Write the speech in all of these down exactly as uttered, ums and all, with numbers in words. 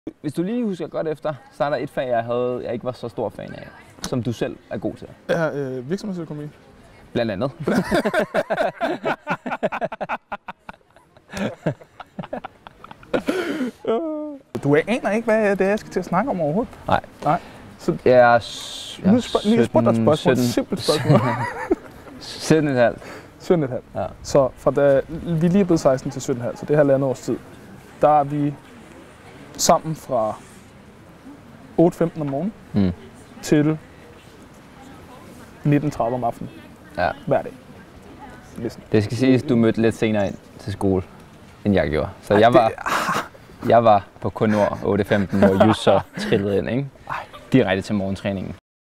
Hvis du lige husker godt efter, så er der et fag, jeg, havde, jeg ikke var så stor fan af, som du selv er god til. Ja, øh, virksomhedsøkonomi. Blandt andet. Du aner ikke, hvad det er, jeg skal til at snakke om overhovedet? Nej. Nej. Så jeg er, jeg nu spørger jeg spørger dig et spørgsmål. Et simpelt spørgsmål. sytten komma fem. sytten komma fem. Ja. Så fra da vi lige er blevet seksten til sytten komma fem, så det her halvandet års tid, der er vi sammen fra otte femten om morgenen mm. til nitten tredive om aftenen. Ja. Hver dag. Listen. Det skal siges, du mødte lidt senere ind til skole, end jeg gjorde. Så Ej, jeg var, det... jeg var på Konor otte femten, hvor Jus så trillede ind, ikke? Ej. Direkte til morgentræningen.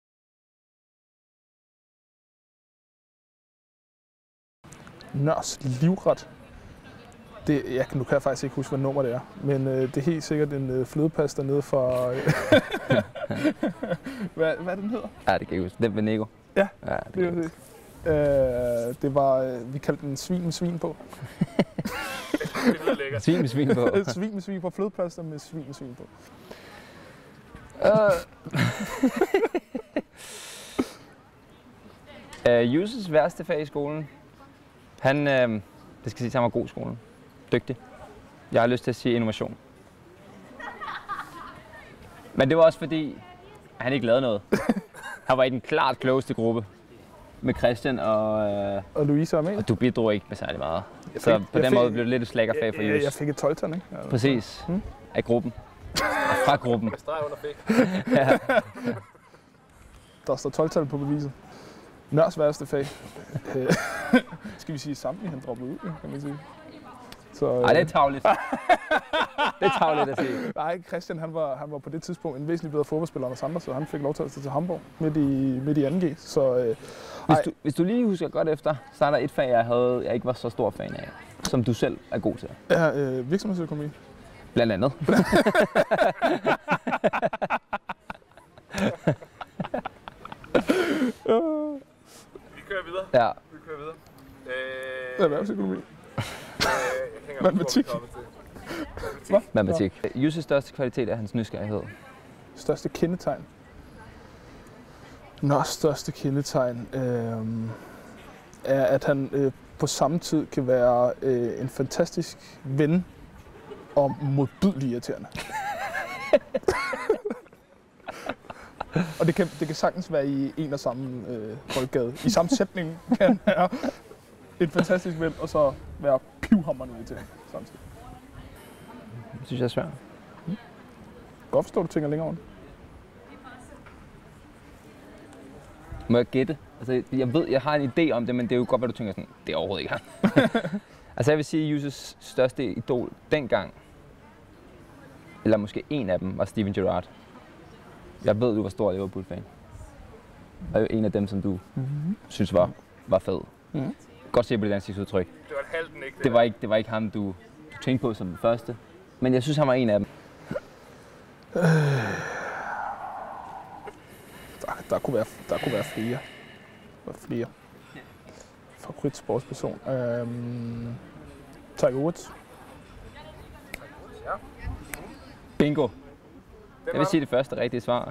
Nørs livret. Det, jeg, nu kan jeg faktisk ikke huske, hvad nummer det er, men øh, det er helt sikkert en øh, flødepasta nede fra... Øh, hvad, hvad den hedder? Ja, det kan jeg huske. Det er Venego. Ja, ja, det, det var det. Øh, det var, øh, vi kaldte den svin med svin på. Det lyder lækkert. Svin med svin på. Svin med svin på. Flødepasta med svin med svin på. uh, Jusses værste fag i skolen. Han, øh, det skal sige, han var god i skolen. Dygtig. Jeg har lyst til at sige innovation. Men det var også fordi, han ikke lavede noget. Han var i den klart klogeste gruppe. Med Christian og... Øh, og Louise og Amalie. Og du bidrog ikke med særlig meget. Fik, så på den fik, måde blev det lidt et slækkerfag for Jus. Jeg, jeg fik et tolv-tal, ikke? Ja, præcis. Hmm? Af gruppen. Fra gruppen. Med streg under fik. Ja. Der står tolv-tal på beviset. Nørs værste fag. Skal vi sige samtlige, han droppede ud, kan man sige. Så, øh... Ej, det er tavligt. Det er tavligt at sige. Nej, Christian han var, han var på det tidspunkt en væsentlig bedre fodboldspiller end os andre, så han fik lov til at tage til Hamburg midt i, midt i anden G. Så, øh... hvis, du, hvis du lige husker godt efter, så er der et fag, jeg, havde, jeg ikke var så stor fan af, som du selv er god til. Ja, øh, virksomhedsøkonomi. Blandt andet. Vi kører videre. Ja. Vi kører videre. Øh... Erhvervsøkonomi. Matematik. Hvad? Matematik. Jusses største kvalitet er hans nysgerrighed. Største kendetegn? Nå, største kendetegn øh, er, at han øh, på samme tid kan være øh, en fantastisk ven og modbydeligt irriterende. Og det kan, det kan sagtens være i en og samme øh, boldgade. I samme sætning kan han være en fantastisk ven, og så være pivhamrende irriterende samtidig. Det synes jeg er svært. Hmm. Godt forstå, at du tænker længere om. Må jeg gætte? Altså, jeg ved, jeg har en idé om det, men det er jo godt, hvad du tænker sådan, det er overhovedet ikke ham. Altså, jeg vil sige, at Jusses største idol dengang, eller måske en af dem, var Steven Gerrard. Jeg ved, du var stor Liverpool-fan. Og jo en af dem, som du mm-hmm. synes var, var fed. Mm-hmm. Godt se på det ansigtsudtryk. Det var et halvt ikke det. Det var ikke, det var ikke ham, du, du tænkte på som den første. Men jeg synes, han var en af dem. Øh, der, der, kunne være, der kunne være flere. Der var flere. Favorit sportsperson. Øhm, Tiger Woods. Ja. Bingo. Jeg vil sige det første rigtige svar.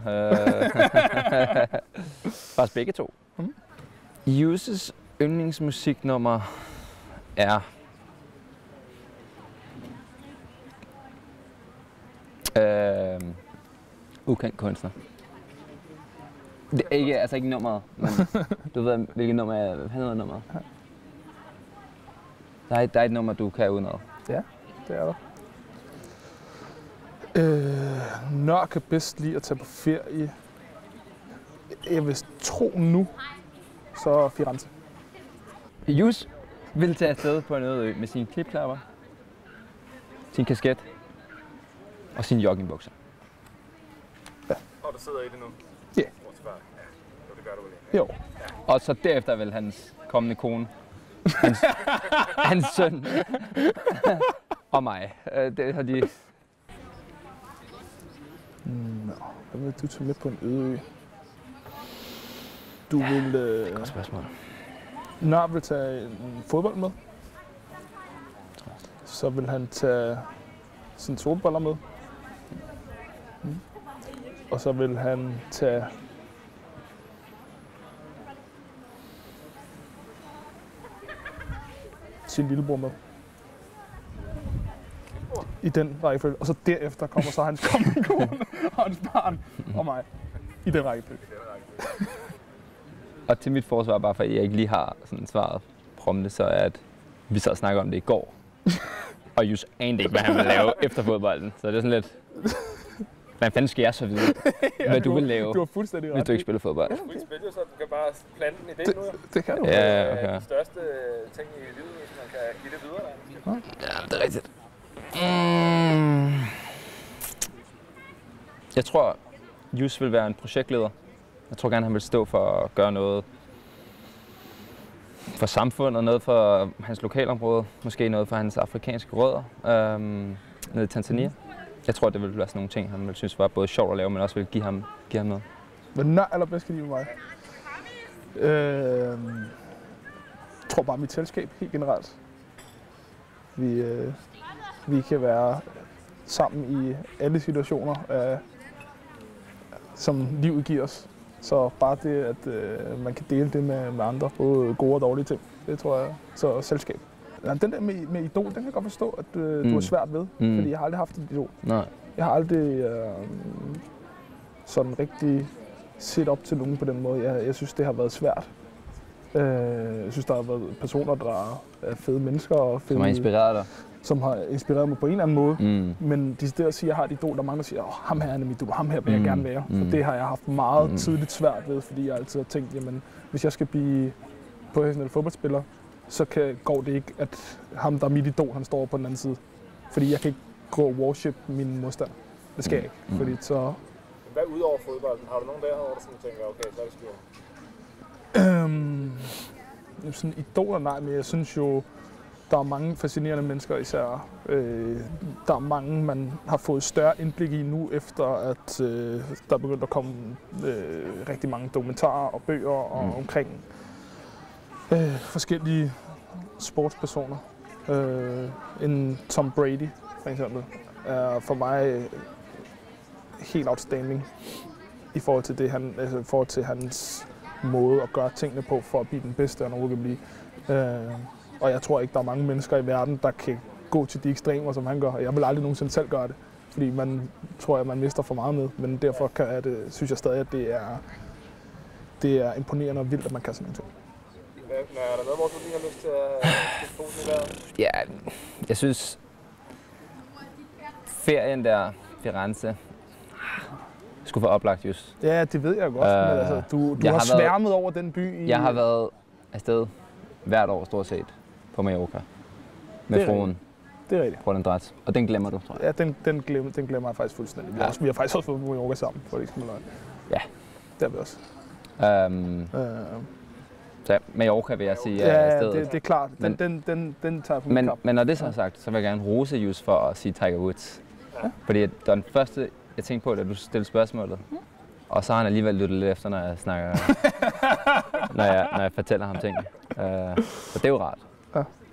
Bare begge to. Mm. Jusses yndlingsmusiknummer er øh, ukendt kunstner. Det er ikke, altså ikke nummeret, men du ved hvilket nummer er. Hvad hedder nummeret? Der er, der er et nummer, du kan udenad. Ja, det er der. Øh, Nør kan bedst lide at tage på ferie. Jeg vil tro nu, så Firenze. Jus vil tage afsted på en øde ø med sine klipklapper, sin kasket og sine joggingbukser. Ja. Og du sidder i det nu? Ja. Yeah. Jo, det gør du vel ikke? Jo. Ja. Og så derefter vil hans kommende kone, hans, hans søn og mig. Det har de... Nå, hvad vil du tage med på en øde ø? Du ja, vil... Øh... Godt spørgsmål. Nør vil tage en fodbold med. Så vil han tage sine solbriller med. Mm. Og så vil han tage sin lillebror med. I den rækkefølge. Og så derefter kommer så hans kommende kone og hans barn og mig. I den rækkefølge. Og til mit forsvar, bare fordi jeg ikke lige har sådan svaret prompte, så er, at vi så snakker om det i går. Og Jus anede ikke, hvad han ville lave efter fodbolden. Så det er sådan lidt... Hvad fanden skal jeg så vide, Ja, hvad du, du vil lave, Du har fuldstændig ret. hvis du ikke spiller fodbold? Du ikke spille, så du kan bare plante en idé Det, nu. jo. det kan du. Ja, Det er okay. de største ting i livet, hvis man kan give det videre. Der. Ja, det er rigtigt. Mm. Jeg tror, Jus vil være en projektleder. Jeg tror gerne, han vil stå for at gøre noget for samfundet, noget for hans lokalområde, måske noget for hans afrikanske rødder øhm, nede i Tanzania. Jeg tror, det ville være sådan nogle ting, han ville synes var både sjovt at lave, men også ville give ham, give ham noget. Hvad nør allerbedst kan lide med mig? Øh, jeg tror bare mit selskab, helt generelt. Vi, øh, vi kan være sammen i alle situationer, øh, som livet giver os. Så bare det, at øh, man kan dele det med, med andre, både gode og dårlige ting, det tror jeg. Så selskab. Ja, den der med, med idol, den kan jeg godt forstå, at øh, Mm. du er svært ved, Mm. fordi jeg har aldrig haft et idol. Nej. Jeg har aldrig øh, sådan rigtig set op til nogen på den måde. Jeg, jeg synes, det har været svært. Øh, jeg synes, der har været personer, der er fede mennesker og fede, Som har inspireret dig. som har inspireret mig på en eller anden måde. Mm. Men de der siger, at jeg har et idol, der er mange, der siger, at ham her er mit idol, ham her vil jeg Mm. gerne være. Mm. For det har jeg haft meget Mm. tidligt svært ved, fordi jeg altid har tænkt, jamen, hvis jeg skal blive professionel fodboldspiller, så kan, går det ikke, at ham, der er mit idol, han står på den anden side. Fordi jeg kan ikke gå og worship min modstander. Det skal jeg ikke, Mm. fordi så... Hvad udover fodbolden? Har du nogen der, hvor du sådan tænker, okay, så er det styr? Øhm, sådan idoler, nej, men jeg synes jo, der er mange fascinerende mennesker især. Øh, der er mange, man har fået større indblik i nu, efter at øh, der er begyndt at komme øh, rigtig mange dokumentarer og bøger og Mm. omkring øh, forskellige sportspersoner. Øh, en Tom Brady, for eksempel, er for mig øh, helt outstanding i forhold til det, han, altså i forhold til hans måde at gøre tingene på for at blive den bedste, han overhovedet kan blive. Øh, og jeg tror ikke, der er mange mennesker i verden, der kan gå til de ekstremer, som han gør. Og jeg vil aldrig nogensinde selv gøre det, fordi man tror, at man mister for meget med. Men derfor kan jeg det, synes jeg stadig, at det er, det er imponerende og vildt, at man kan sådan en ting. Hvad, er der noget, hvor du lige har lyst til at stikke foden i vejret? Ja, jeg synes, ferien der, Firenze, skulle få oplagt, Jus. Ja, det ved jeg godt, Øh, men altså, du, du jeg har, har været- sværmet over den by i... Jeg har været afsted hvert år stort set på Mallorca med Det er fruen Det er rigtigt. på den dræt. Og den glemmer du, tror jeg. Ja, den, den, glemmer, den glemmer jeg faktisk fuldstændig. Vi, Ja. ja. også, vi har faktisk også været på Mallorca sammen, for det ikke skal være løgn. Ja. Det har vi også. Øhm, Øh, så Mallorca vil jeg sige er ja, stedet. det, det er klart. Den, Men- den, den, den tager jeg på min Men, kap. men når det så er sagt, så vil jeg gerne rose Jus for at sige Tiger Woods. Ja. Fordi det var den første, jeg tænkte på, da du stillede spørgsmålet. Og så har han alligevel lyttet lidt efter, når jeg snakker, når, jeg, når jeg fortæller ham ting. Uh, så det er jo rart. Ja.